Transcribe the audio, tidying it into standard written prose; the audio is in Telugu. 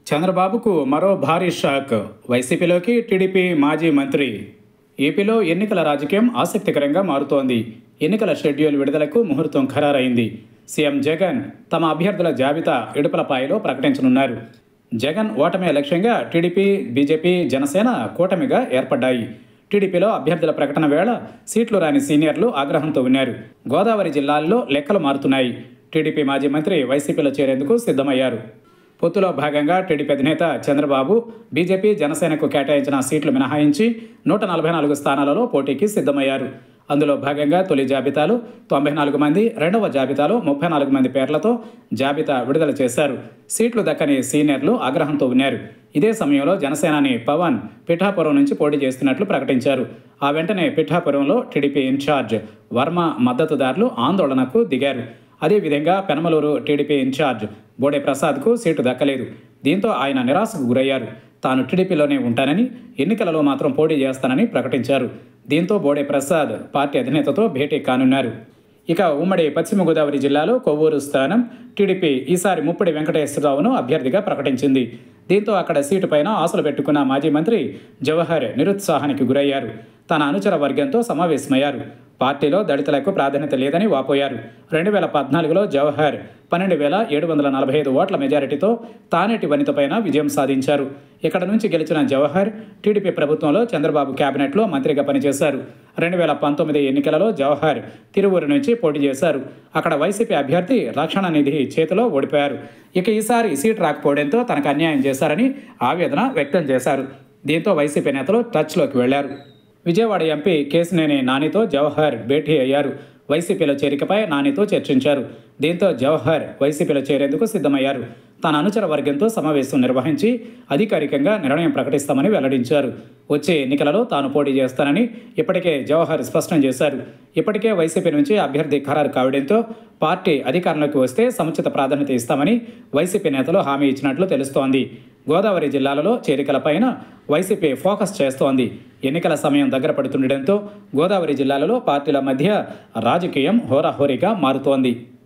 చంద్రబాబుకు మరో భారీ షాక్. వైసీపీలోకి టీడీపీ మాజీ మంత్రి. ఏపీలో ఎన్నికల రాజకీయం ఆసక్తికరంగా మారుతోంది. ఎన్నికల షెడ్యూల్ విడుదలకు ముహూర్తం ఖరారైంది. సీఎం జగన్ తమ అభ్యర్థుల జాబితా ఇడుపులపాయలో ప్రకటించనున్నారు. జగన్ ఓటమే లక్ష్యంగా టీడీపీ, బీజేపీ, జనసేన కూటమిగా ఏర్పడ్డాయి. టీడీపీలో అభ్యర్థుల ప్రకటన వేళ సీట్లు రాని సీనియర్లు ఆగ్రహంతో ఉన్నారు. గోదావరి జిల్లాల్లో లెక్కలు మారుతున్నాయి. టీడీపీ మాజీ మంత్రి వైసీపీలో చేరేందుకు సిద్ధమయ్యారు. పొత్తులో భాగంగా టీడీపీ అధినేత చంద్రబాబు బీజేపీ, జనసేనకు కేటాయించిన సీట్లు మినహాయించి 144 స్థానాలలో పోటీకి సిద్ధమయ్యారు. అందులో భాగంగా తొలి జాబితాలో 94 మంది, రెండవ జాబితాలో 34 మంది పేర్లతో జాబితా విడుదల చేశారు. సీట్లు దక్కని సీనియర్లు ఆగ్రహంతో ఉన్నారు. ఇదే సమయంలో జనసేనాని పవన్ పిఠాపురం నుంచి పోటీ చేస్తున్నట్లు ప్రకటించారు. ఆ వెంటనే పిఠాపురంలో టీడీపీ ఇన్ఛార్జ్ వర్మ మద్దతుదారులు ఆందోళనకు దిగారు. అదేవిధంగా పెనమలూరు టీడీపీ ఇన్ఛార్జ్ బోడే ప్రసాద్కు సీటు దక్కలేదు. దీంతో ఆయన నిరాశకు గురయ్యారు. తాను టీడీపీలోనే ఉంటానని, ఎన్నికలలో మాత్రం పోటీ చేస్తానని ప్రకటించారు. దీంతో బోడే ప్రసాద్ పార్టీ అధినేతతో భేటీ కానున్నారు. ఇక ఉమ్మడి పశ్చిమ గోదావరి జిల్లాలో కొవ్వూరు స్థానం టీడీపీ ఈసారి ముప్పిడి వెంకటేశ్వరరావును అభ్యర్థిగా ప్రకటించింది. దీంతో అక్కడ సీటుపైన ఆశలు పెట్టుకున్న మాజీ మంత్రి జవహర్ నిరుత్సాహానికి గురయ్యారు. తన అనుచర వర్గంతో సమావేశమయ్యారు. పార్టీలో దళితులకు ప్రాధాన్యత లేదని వాపోయారు. 2014లో జవహర్ 12,745 ఓట్ల మెజారిటీతో తానేటి వనితపైన విజయం సాధించారు. ఇక్కడ నుంచి గెలిచిన జవహర్ టీడీపీ ప్రభుత్వంలో చంద్రబాబు కేబినెట్లో మంత్రిగా పనిచేశారు. 2019 ఎన్నికలలో జవహర్ తిరువూరు నుంచి పోటీ చేశారు. అక్కడ వైసీపీ అభ్యర్థి రక్షణనిధి చేతిలో ఓడిపోయారు. ఇక ఈసారి సీటు రాకపోవడంతో తనకు అన్యాయం చేశారని ఆవేదన వ్యక్తం చేశారు. దీంతో వైసీపీ నేతలు టచ్లోకి వెళ్లారు. విజయవాడ ఎంపీ కేశినేని నానితో జవహర్ భేటీ అయ్యారు. వైసీపీలో చేరికపై నానితో చర్చించారు. దీంతో జవహర్ వైసీపీలో చేరేందుకు సిద్ధమయ్యారు. తన అనుచర వర్గంతో సమావేశం నిర్వహించి అధికారికంగా నిర్ణయం ప్రకటిస్తామని వెల్లడించారు. వచ్చే ఎన్నికలలో తాను పోటీ చేస్తానని ఇప్పటికే జవహర్ స్పష్టం చేశారు. ఇప్పటికే వైసీపీ నుంచి అభ్యర్థి ఖరారు కావడంతో పార్టీ అధికారంలోకి వస్తే సముచిత ప్రాధాన్యత ఇస్తామని వైసీపీ నేతలు హామీ ఇచ్చినట్లు తెలుస్తోంది. గోదావరి జిల్లాలలో చేరికలపైన వైసీపీ ఫోకస్ చేస్తోంది. ఎన్నికల సమయం దగ్గర పడుతుండటంతో గోదావరి జిల్లాలలో పార్టీల మధ్య రాజకీయం హోరాహోరీగా మారుతోంది.